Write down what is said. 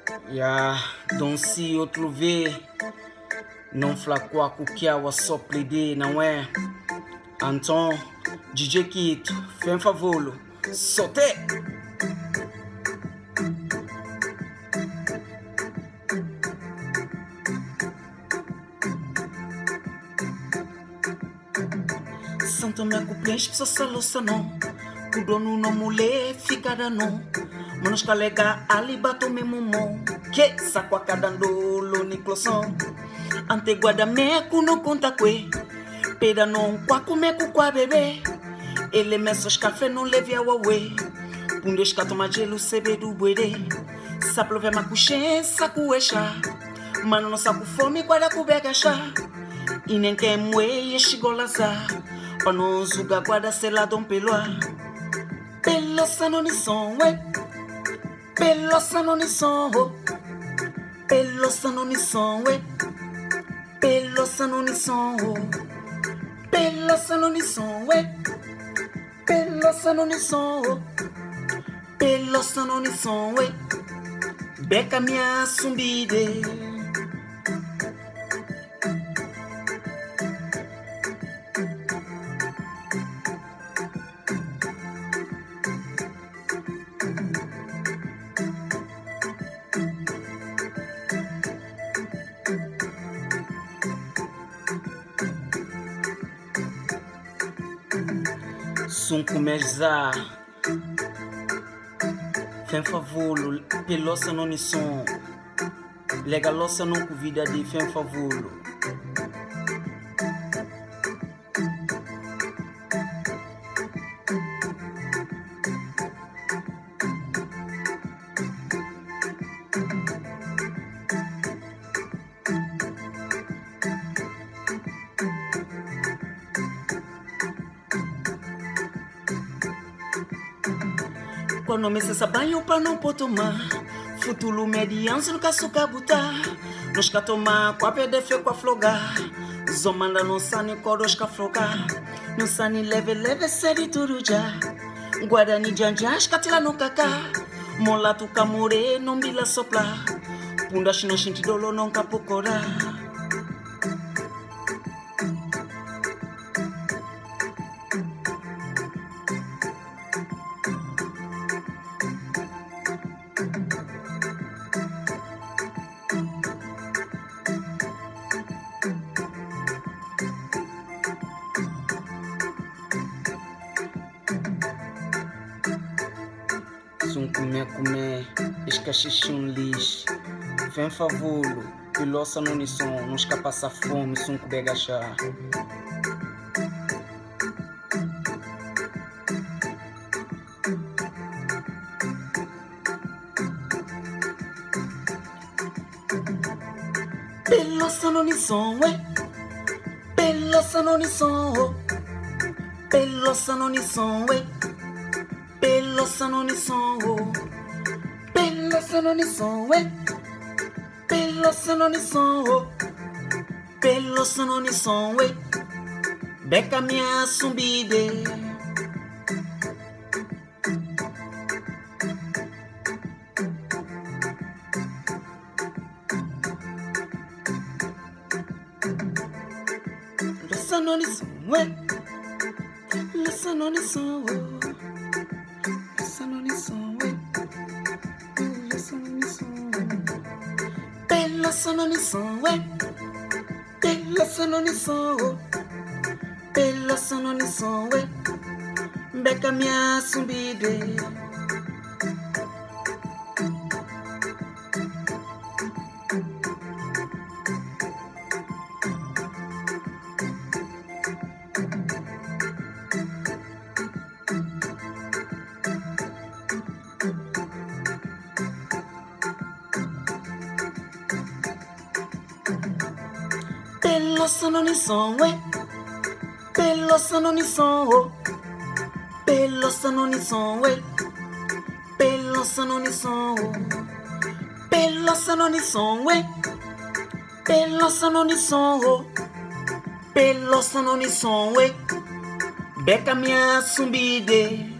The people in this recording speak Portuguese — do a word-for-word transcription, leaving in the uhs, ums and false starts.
Ya, don't see outro vê. Não flacou com que a só plede, não é? Então, D J Kito, fem favolo, solte! Santo me acompanha, só salosa não. O dono não mulher, fica não. Manos calega ali bato me mumon. Que saco a cada ndolo ni closon. Ante guarda meco no conta que. Peda não quaco meco qua bebê. Ele mesos café não leve a uauê. Punde escato magelo sebe do buede. Saplo ve macuxê, saco exa. Mano não saco fome, guarda cu bega chá. E nem quem moe e chigolaza. Pra não zuga guarda selado um peloa. Pelosa no nisson, ué. Pelosa no nisson, oh. Pelosa no nisson, ué. Pelosa no nisson, oh. Pelosa no nisson, ué. Pelosa no nisson, oh. Pelosa no nisson, ué. Beca minha sumbide. Sunco meza, fem favolo, pelosa não nisson, legalosa não convida de fem favolo. Quando me cessa banho pra não pôr tomar. Futuro mediante no caçuca botar. Nos ca tomar com a pdf com a flogar. Zomanda não sani coros ca flogar. Não sani leve leve série tudo já. Guarani janjas catila no cacá. Molato camure não bila soplar. Punda chino shinti dolo não capocora. Sun comer comer, escachichum lixo. Vem favolo, pilosa no nisson, não escapa passar fome, sun com bega chá. Pelosa no nisson, ué. Pelosa no nisson, oh. Pelosa no nisson, ué. Pelosa no nisson, oh. Pelosa no nisson, ué. Pelosa no nisson, oh. Pelosa no nisson, ué. Beca minha sumbide. Pelosa no nisson, ué. Pelosa no nisson, oh. Pelosa no nisson, ué. Pelosa no nisson, oh. Pelosa no nisson, ué. Beca minha sumbide. Pelosa no nisson, ué. Pelosa no nisson, oh. Pelosa no nisson, ué. Pelosa no nisson, oh. Pelosa no nisson, ué. Pelosa no nisson, oh. Pelosa no nisson, ué. Beca minha sumbide.